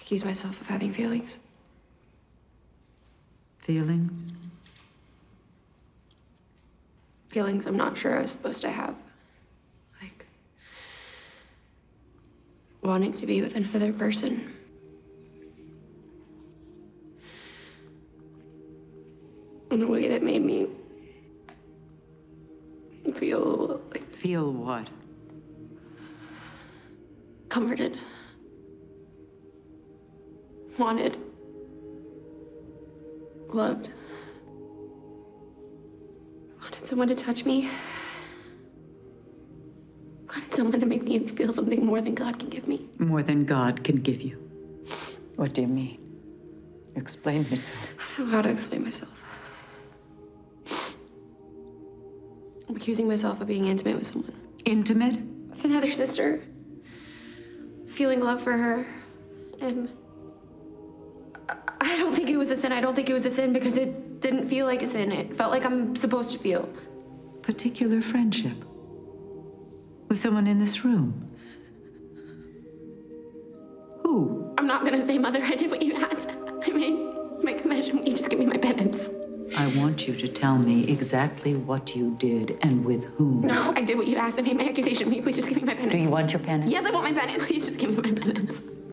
accuse myself of having feelings. Feelings? Feelings I'm not sure I was supposed to have. Like, wanting to be with another person. In a way that made me feel like... Feel what? Comforted. Wanted. Loved. Wanted someone to touch me. Wanted someone to make me feel something more than God can give me. More than God can give you. What do you mean? Explain yourself. I don't know how to explain myself. I'm accusing myself of being intimate with someone. Intimate? With another sister. Feeling love for her. And I don't think it was a sin. I don't think it was a sin because it didn't feel like a sin. It felt like I'm supposed to feel. Particular friendship? With someone in this room? Who? I'm not gonna say, Mother, I did what you asked. I made my confession. Will you just give me my penance? I want you to tell me exactly what you did and with whom. No, I did what you asked. I made my accusation. Will you please just give me my penance? Do you want your penance? Yes, I want my penance. Please just give me my penance.